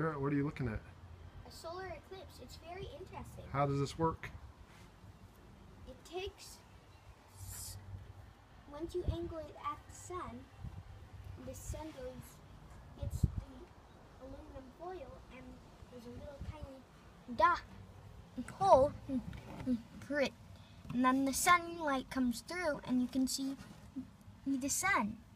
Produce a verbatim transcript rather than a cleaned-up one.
Garrett, what are you looking at? A solar eclipse. It's very interesting. How does this work? It takes, once you angle it at the sun, the sun goes, hits the aluminum foil, and there's a little tiny dot hole for it. And then the sunlight comes through, and you can see the sun.